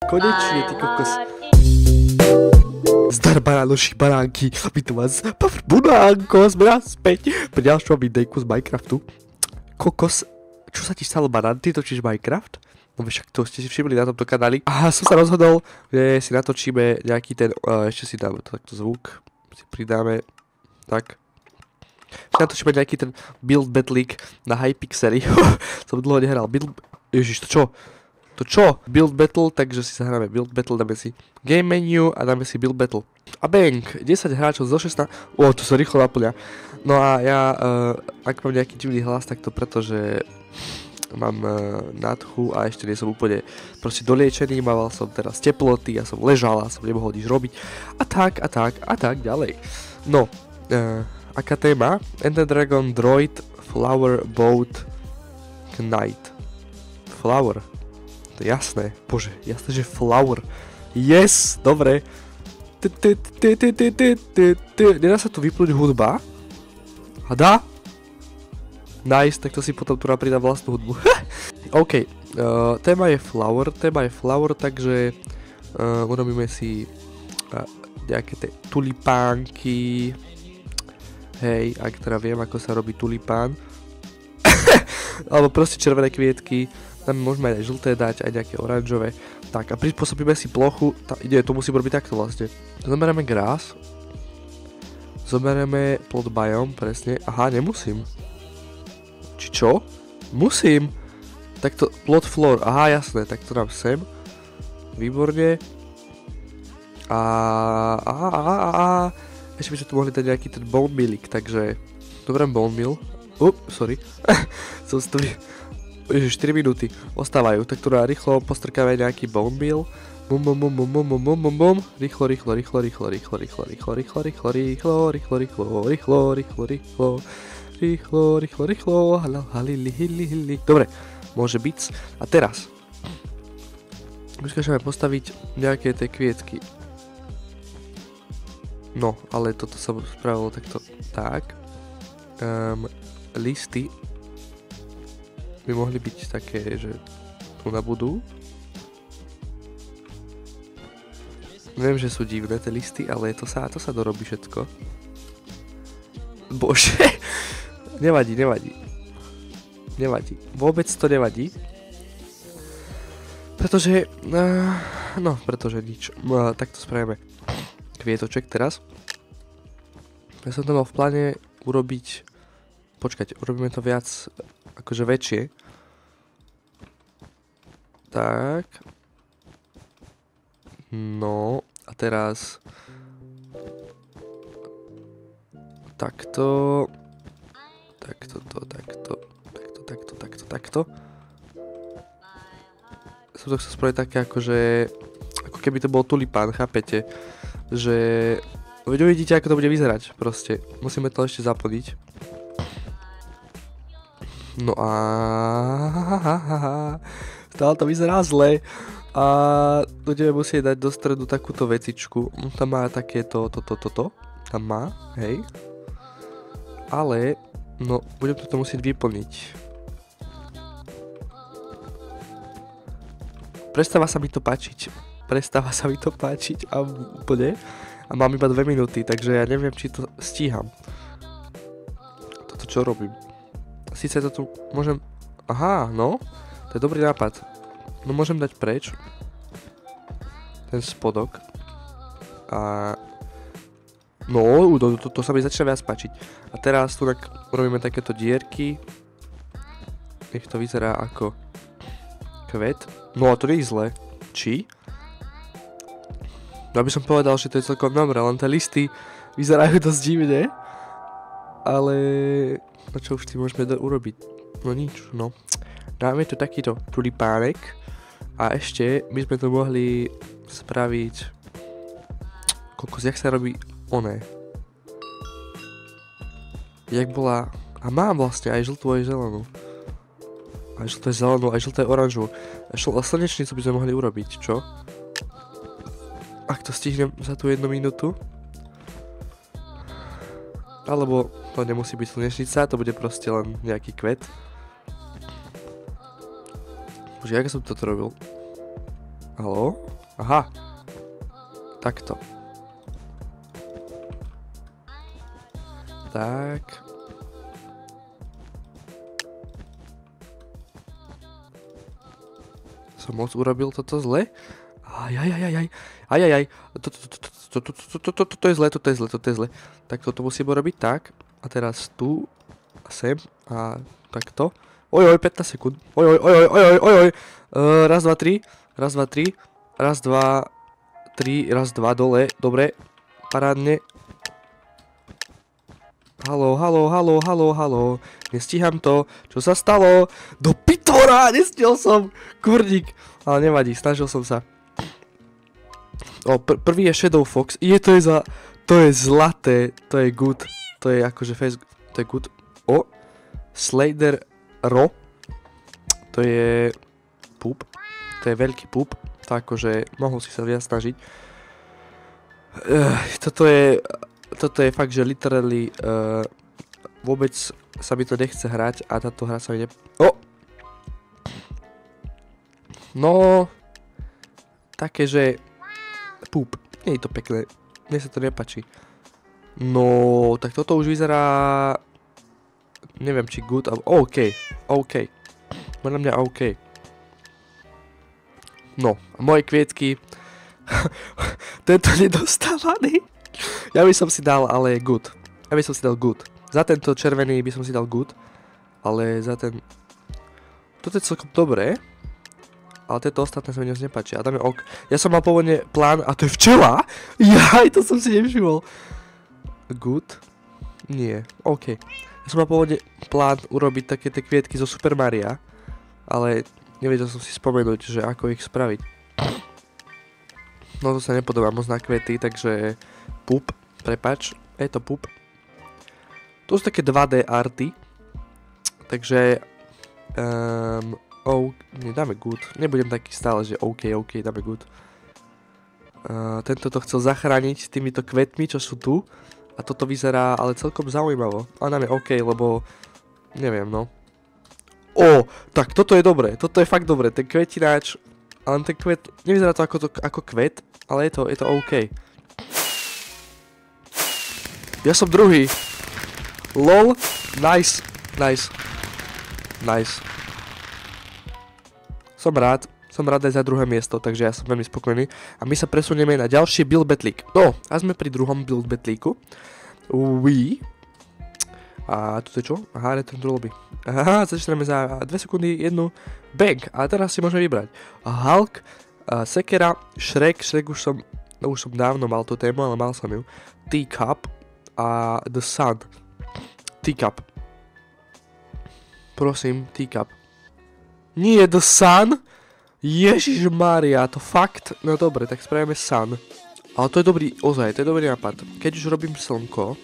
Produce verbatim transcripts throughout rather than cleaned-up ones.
Konečne, ty kokos. Zdar baránoši, baránky, vítam vás, Banánko, sme naspäť pri ďalšom videjku z Minecraftu. Kokos, čo sa ti stalo, banán? Ty točíš Minecraft? No však to ste si všimli na tomto kanáli. A som sa rozhodol, že si natočíme nejaký ten, uh, ešte si dáme takto zvuk, si pridáme, tak. Si natočíme nejaký ten build battleík na Hypixely. Som dlho nehral, build... Ježiš, to čo? To čo? Build battle, takže si zahráme build battle, dáme si game menu a dáme si build battle. A bang, desať hráčov zo šestnásť. O, to sa rýchlo naplňa. No a ja, uh, ak mám nejaký divný hlas, tak to preto, že mám uh, nádchu a ešte nie som úplne proste doliečený, mával som teraz teploty, ja som ležal a som nemohol nič robiť. A tak, a tak, a tak ďalej. No, uh, aká téma? Ender Dragon Droid Flower Boat Knight. Flower. To je jasné, bože, jasné, že flower. Yes, dobre. Nedá sa tu vypnúť hudba? A dá? Nice, tak to si potom tu pridám vlastnú hudbu. OK, uh, téma je flower, téma je flower, takže uh, urobíme si uh, nejaké tie tulipánky. Hej, ak teda viem, ako sa robí tulipán. Alebo proste červené kvietky. Tam môžeme aj žlté dať, aj nejaké oranžové. Tak a prispôsobíme si plochu. Tá, ide, to musím robiť takto vlastne. Zoberieme grass. Zoberieme plot biome, presne. Aha, nemusím. Či čo? Musím. Takto, plot floor, aha, jasné, tak to dám sem. Výborne. A, a, a, a, a. Ešte by sme tu mohli dať nejaký ten bone millik, takže... Dobre, bone mill. Up, sorry. Som si to... Ježiš, štyri minúty ostávajú, tak tu rýchlo postrkáme nejaký bone meal. Bum bum bum bum bum bum bum bum bum. Rýchlo, rýchlo, rýchlo, rýchlo, rýchlo, rýchlo, rýchlo, rýchlo, rýchlo, rýchlo, rýchlo, rýchlo, rýchlo, rýchlo, rýchlo, rýchlo, rýchlo, rýchlo, halili, hili, hili. Dobre, môže byť. A teraz skúšame postaviť nejaké tie kvietky. No, ale toto sa spravilo takto. Tak. Listy by mohli byť také, že tu nabudú. Viem, že sú divné tie listy, ale to sa, to sa dorobí všetko. Bože, nevadí, nevadí. Nevadí, vôbec to nevadí. Pretože, uh, no, pretože nič. Uh, tak to spravíme kvietoček teraz. Ja som to mal v pláne urobiť, počkať, urobíme to viac, akože väčšie. Tak. No, a teraz... Takto... Takto, to, takto, takto, takto, takto, takto. Som to chcel spraviť také akože... Ako keby to bol tulipán, chápete? Že... Veď uvidíte, ako to bude vyzerať, proste. Musíme to ešte zaplniť. No a... Stále to vyzerá zle. A budeme musieť dať do stredu takúto vecičku. Tam má takéto, toto, toto. Tam má, hej. Ale, no, budem to musieť vyplniť. Prestáva sa mi to páčiť. Prestáva sa mi to páčiť a úplne. A mám iba dve minúty, takže ja neviem, či to stíham. Toto čo robím? Sice to tu môžem... Aha, no. To je dobrý nápad. No môžem dať preč. Ten spodok. A... No, to, to, to sa mi začína viac páčiť. A teraz tu tak robíme takéto dierky. Nech to vyzerá ako... Kvet. No a to nie je zle. Či? No aby som povedal, že to je celkom dobré, len tie listy vyzerajú dosť divne. Ale... No čo už tým môžeme urobiť? No nič, no. Dáme tu takýto tulipánek. A ešte by sme to mohli spraviť... Kokos, jak sa robí oné? Jak bola... A mám vlastne aj žltú, aj zelenú. Aj žltú, aj zelenú, aj žltú, aj oranžovú. A slnečnicu by sme mohli urobiť, čo? Ak to stihnem za tú jednu minútu. Alebo to nemusí byť slnečnica, to bude proste len nejaký kvet. Bože, jak som toto robil? Haló? Aha. Takto. Tak. Som moc urobil toto zle? Ajajajajaj. Ajajaj. Toto je zle, toto je zle, toto je zle. Tak toto musím urobiť tak. A teraz tu. A sem. A takto. Ojoj, pätnásť sekúnd. Ojoj, ojoj, ojoj, ojoj. Raz, dva, tri. Raz, dva, tri. Raz, dva, tri. Raz, dva, dole. Dobre. Parádne. Haló, haló, haló, haló, haló. Nestíham to. Čo sa stalo? Do pitvora! Nestihol som. Kurník. Ale nevadí, snažil som sa. O, pr prvý je Shadow Fox. Je, to je za... To je zlaté. To je good. To je akože face... To je good. O. Slader Ro. To je... Poop. To je veľký poop. To akože... Mohol si sa viac snažiť. Uh, toto je... Toto je fakt, že literally... Uh, vôbec sa mi to nechce hrať a táto hra sa mi ne... O! No... Také, že... Poop. Nie je to pekné. Mne sa to nepáči. No, tak toto už vyzerá... Neviem, či good, ale... OK. OK. Podľa mňa OK. No, a moje kvietky... Tento nedostávaný. Ja by som si dal, ale good. Ja by som si dal good. Za tento červený by som si dal good. Ale za ten... Toto je celkom dobré. Ale tieto ostatné sa mi dnes nepáči. A dáme ok. Ja som mal pôvodne plán, a to je včela? Jaj, to som si nevšimol. Good? Nie, OK. Ja som mal pôvodne plán urobiť také tie kvietky zo Super Maria. Ale nevedel som si spomenúť, že ako ich spraviť. No to sa nepodobá moc na kvety, takže... Poop, prepač. Je to poop. To sú také dva dé arty. Takže... Um, Oh, nie, dáme good. Nebudem taký stále, že OK, OK, dáme good. Uh, tento to chcel zachrániť týmito kvetmi, čo sú tu. A toto vyzerá ale celkom zaujímavo. A dáme OK, lebo... Neviem, no. Ó, tak toto je dobré. Toto je fakt dobré. Ten kvetináč... Ale ten kvet... Nevyzerá to ako, to, ako kvet, ale je to, je to OK. Ja som druhý. Lol. Nice. Nice. Nice. Som rád, som rád aj za druhé miesto, takže ja som veľmi spokojný. A my sa presunieme na ďalší build battleík. No, a sme pri druhom build battleíku. Uí. A tu je čo? Aha, return to lobby. Aha, začneme za dve sekundy jednu. Bang! A teraz si môžeme vybrať. Hulk, uh, Sekera, Shrek, Shrek už som, no už som dávno mal tú tému, ale mal som ju. Teacup a The Sun. Teacup. Prosím, Teacup. Nie, The Sun? Ježišmária, to fakt? No dobre, tak spravíme Sun. Ale to je dobrý, ozaj, to je dobrý nápad. Keď už robím slnko,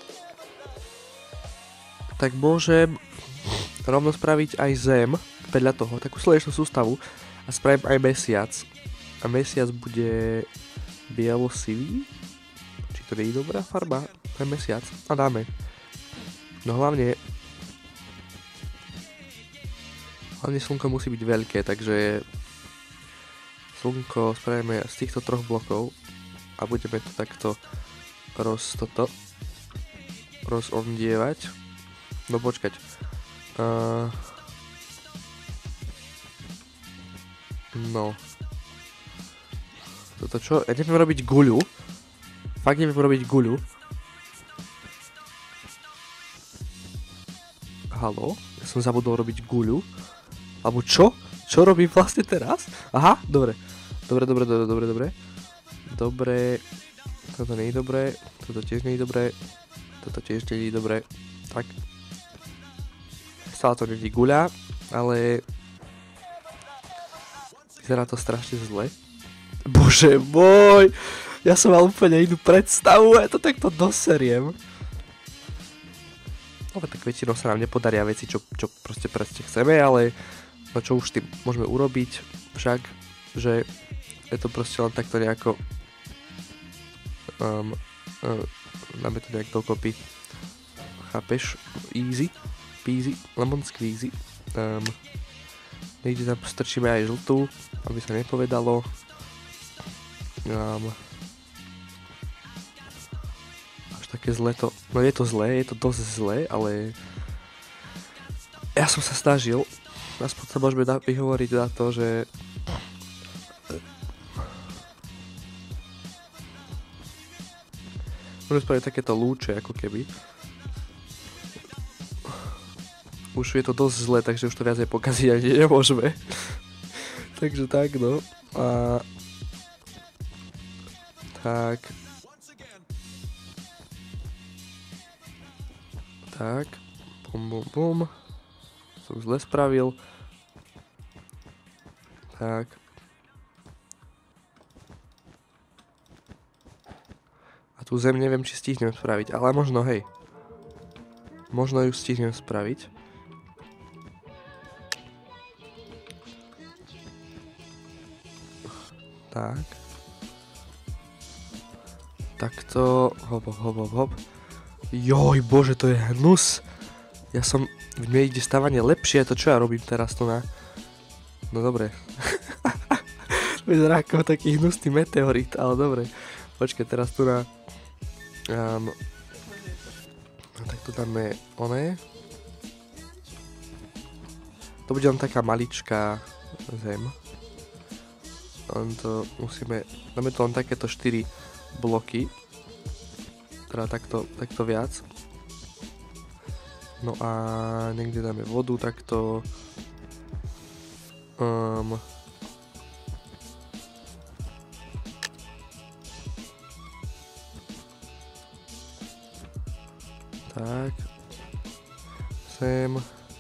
tak môžem rovno spraviť aj Zem, vedľa toho, takú slnečnú sústavu a spravím aj Mesiac. A Mesiac bude bielo-sivý? Či to nie je dobrá farba? To je Mesiac. A dáme. No hlavne... Hlavne slnko musí byť veľké, takže slnko spravíme z týchto troch blokov a budeme to takto roz toto rozondievať. No počkať. Uh, no. Toto čo? Ja neviem robiť guľu. Fakt neviem robiť guľu. Haló? Ja som zabudol robiť guľu. Alebo čo? Čo robím vlastne teraz? Aha, dobre. Dobre, dobre, dobre, dobre, dobre. Dobre. Toto nie je dobré. Toto tiež nie je dobré. Toto tiež nie je dobré. Tak. Stále to nie je guľa, ale... Vyzerá to strašne zle. Bože môj! Ja som mal úplne inú predstavu, ja to takto doseriem. No tak väčšinou sa nám nepodaria veci, čo, čo proste proste chceme, ale... No čo už tým môžeme urobiť, však, že je to proste len takto nejako, um, um, dáme to nejak dokopy, chápeš, easy, peasy, lemon squeezy, um, Niekde tam strčíme aj žltú, aby sa nepovedalo. Um, až také zlé to... No je to zlé, je to dosť zlé, ale... Ja som sa snažil. Aspoň sa môžeme vyhovoriť na to, že... Môžeme spraviť takéto lúče, ako keby. Už je to dosť zle, takže už to viacej pokaziť ani nemôžeme. Takže tak, no. A... Tak. Tak. Bum, bum, bum. Som zle spravil. Tak. A tú zem neviem, či stihnem spraviť, ale možno, hej. Možno ju stihnem spraviť. Tak. Takto. Hop, hop, hop, hop, hop. Joj, bože, to je hnus. Ja som... V mne ide stávanie lepšie, to čo ja robím teraz tu na... No dobre. Vyzerá ako taký hnusný meteorit, ale dobre. Počkaj, teraz tu na... Um, tak tu dáme oné. To bude len taká maličká zem. Len to musíme... Dáme to len takéto štyri bloky. Teda takto, takto viac. No a niekde dáme vodu, takto... Um, tak. Zem.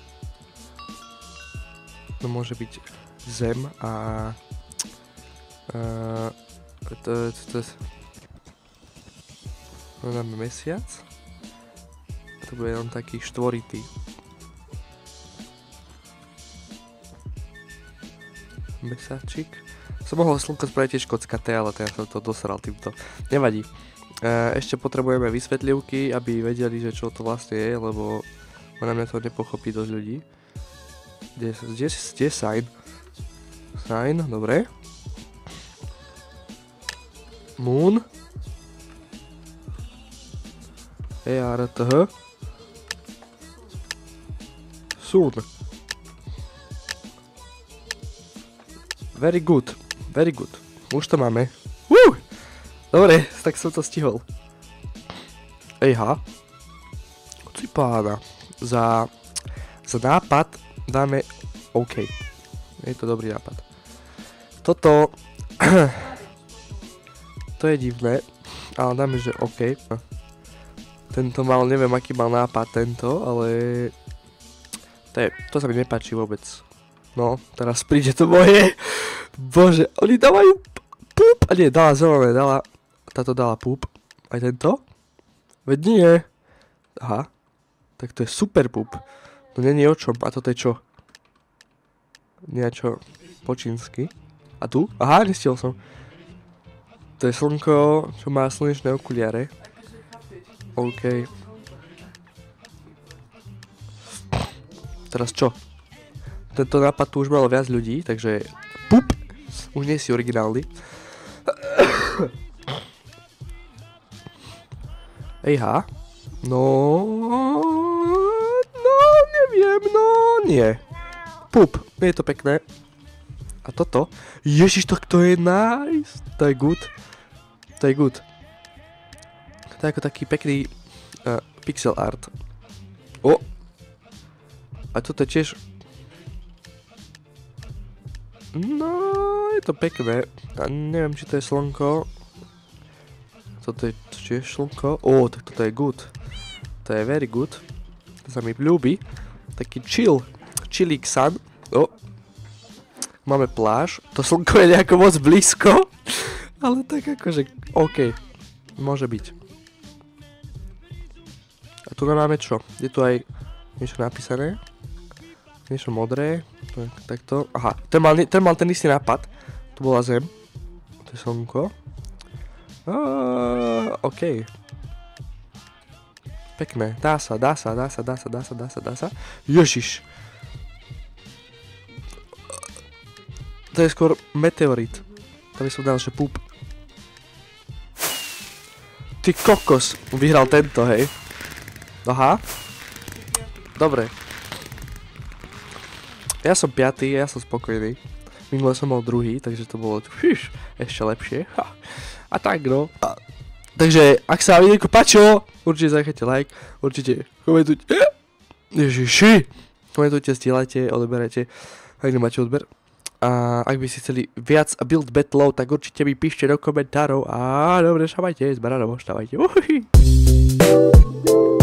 No môže byť zem a... Uh, to, to, to, no dáme mesiac. To bude len taký štvoritý. Mesačik. Som mohol slnko spraviť tiež kockaté, ale teraz som to dosral týmto. Nevadí. E, ešte potrebujeme vysvetlivky, aby vedeli, že čo to vlastne je, lebo na mňa to nepochopí dosť ľudí. Kde, kde, kde je sign? Sign, dobre. Moon. E R T H. Soon. Very good. Very good. Už to máme. Woo! Dobre, tak som to stihol. Ejha. Kuci pána. Za, za nápad dáme OK. Je to dobrý nápad. Toto... to je divné, ale dáme, že OK. Tento mal, neviem aký mal nápad tento, ale... To, je, to sa mi nepáči vôbec. No, teraz príde to moje. Bože, oni dávajú púp. A nie, dala zelené, dala... Táto dala púp. Aj tento? Veď nie. Aha. Tak to je super púp. No není o čom. A toto je čo? Niečo po čínsky. A tu? Aha, nestihol som. To je slnko, čo má slnečné okuliare. OK. Teraz čo? Tento nápad tu už malo viac ľudí, takže... Pup! Už nie si originálny. Ejha. No... No, neviem, no nie. Pup, je to pekné. A toto? Ježiš, to, to je nice. To je good. To je good. To je ako taký pekný uh, pixel art. O! A toto je tiež... No, je to pekné. A neviem, či to je slnko. Toto je tiež slnko. Ó, tak toto je good. To je very good. To sa mi ľúbi. Taký chill. Chillik sun. O. Máme pláž. To slnko je nejako moc blízko. Ale tak akože, OK. Môže byť. A tu máme čo? Je tu aj niečo napísané. Niečo modré. Takto. Aha, ten mal, ten mal ten istý nápad. Tu bola zem. To je slnko. Uh, OK. Pekné. Dá sa, dá sa, dá sa, dá sa, dá sa, dá sa, dá sa. Ježiš. To je skôr meteorit. To by som dal, že pup. Ty kokos, vyhral tento, hej. Aha. Dobre. Ja som piatý, ja som spokojný. Minule som mal druhý, takže to bolo fiš, ešte lepšie. Ha. A tak no. A, takže, ak sa vám videjko páčilo, určite zanechajte like, určite komentujte. Ježiši. Komentujte, stílajte, odoberajte, ak nemáte odber. A ak by si chceli viac build battlov, tak určite mi píšte do komentárov. A dobre, šavajte, s baranom, štávajte. Uhuhi.